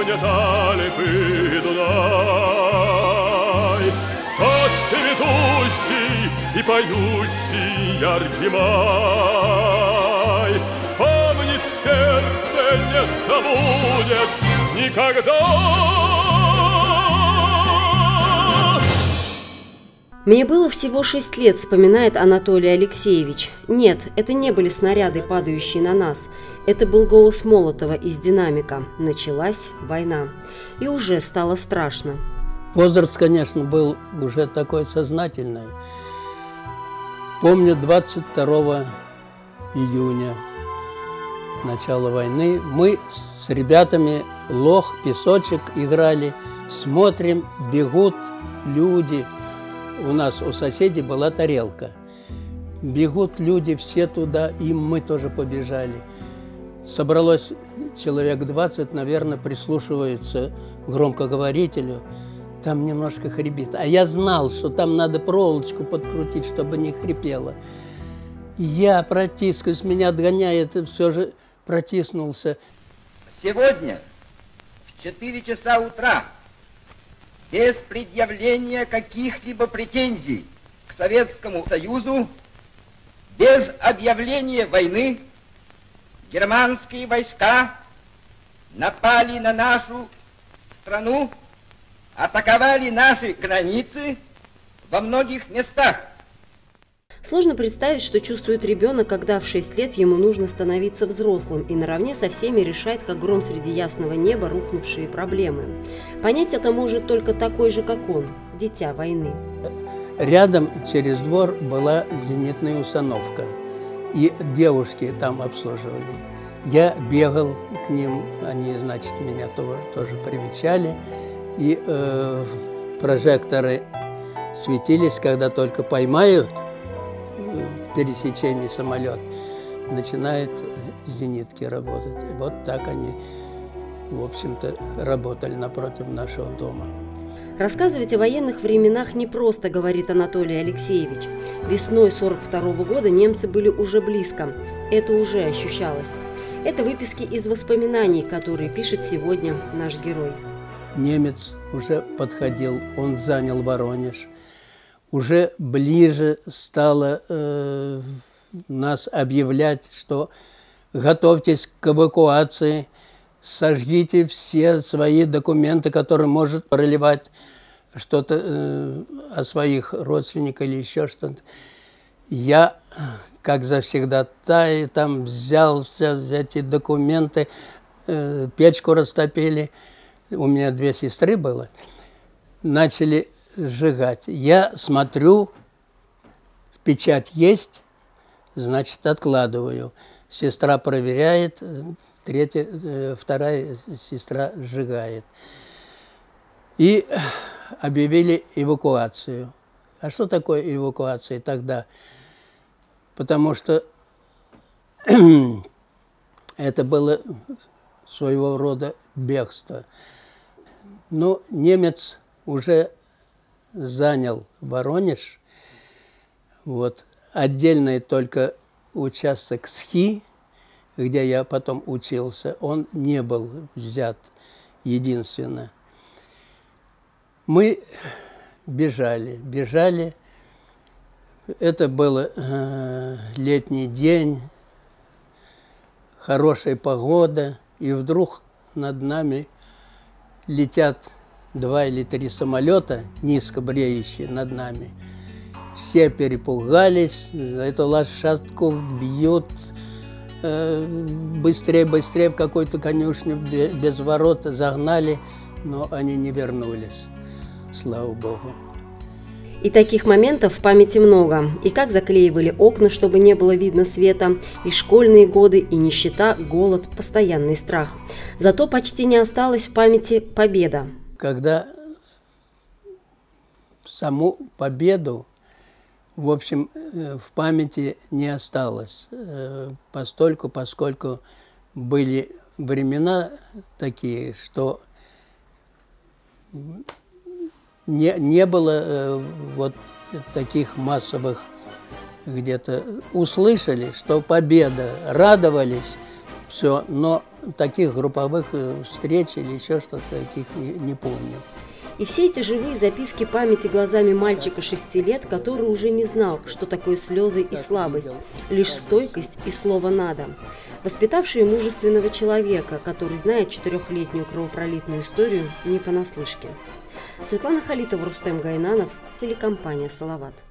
помнят Альпы и Дунай, тот цветущий и поющий яркий май. Помнит сердце, не забудет никогда. Мне было всего 6 лет, вспоминает Анатолий Алексеевич. Нет, это не были снаряды, падающие на нас. Это был голос Молотова из динамика. Началась война. И уже стало страшно. Возраст, конечно, был уже такой сознательный. Помню, 22 июня, начало войны, мы с ребятами лох, песочек играли, смотрим, бегут люди. У нас у соседей была тарелка. Бегут люди все туда, и мы тоже побежали. Собралось человек 20, наверное, прислушиваются к громкоговорителю. Там немножко хрипит. А я знал, что там надо проволочку подкрутить, чтобы не хрипело. Я протискиваюсь, меня отгоняет, и все же протиснулся. Сегодня в 4 часа утра без предъявления каких-либо претензий к Советскому Союзу, без объявления войны, германские войска напали на нашу страну, атаковали наши границы во многих местах. Сложно представить, что чувствует ребенок, когда в 6 лет ему нужно становиться взрослым и наравне со всеми решать, как гром среди ясного неба, рухнувшие проблемы. Понять это может только такой же, как он, дитя войны. Рядом через двор была зенитная установка, и девушки там обслуживали. Я бегал к ним, они, значит, меня тоже привечали, и прожекторы светились, когда только поймают в пересечении самолет, начинают зенитки работать. И вот так они, в общем-то, работали напротив нашего дома. Рассказывать о военных временах непросто, говорит Анатолий Алексеевич. Весной 1942 года немцы были уже близко. Это уже ощущалось. Это выписки из воспоминаний, которые пишет сегодня наш герой. Немец уже подходил, он занял Воронеж. Уже ближе стало нас объявлять, что готовьтесь к эвакуации, сожгите все свои документы, которые может проливать что-то о своих родственниках или еще что-то. Я, как завсегдатай, там взял все эти документы, печку растопили. У меня 2 сестры было. Начали сжигать. Я смотрю, печать есть, значит, откладываю. Сестра проверяет, вторая сестра сжигает. И объявили эвакуацию. А что такое эвакуация тогда? Потому что это было своего рода бегство. Но немец уже занял Воронеж. Вот. Отдельный только участок Схи, где я потом учился, он не был взят единственно. Мы бежали. Это был летний день, хорошая погода, и вдруг над нами летят 2 или 3 самолета, низко бреющие над нами. Все перепугались, эту лошадку бьют, быстрее в какую-то конюшню без ворота загнали, но они не вернулись, слава Богу. И таких моментов в памяти много. И как заклеивали окна, чтобы не было видно света, и школьные годы, и нищета, голод, постоянный страх. Зато почти не осталось в памяти победа. Когда саму победу, в общем, в памяти не осталось, поскольку были времена такие, что не было вот таких массовых, где-то услышали, что победа, радовались, все. Но таких групповых встреч или еще что-то таких не помню. И все эти живые записки памяти глазами мальчика 6 лет, который уже не знал, что такое слезы и слабость, лишь стойкость и слово «надо». Воспитавшие мужественного человека, который знает 4-летнюю кровопролитную историю не понаслышке. Светлана Халитова, Рустем Гайнанов, телекомпания «Салават».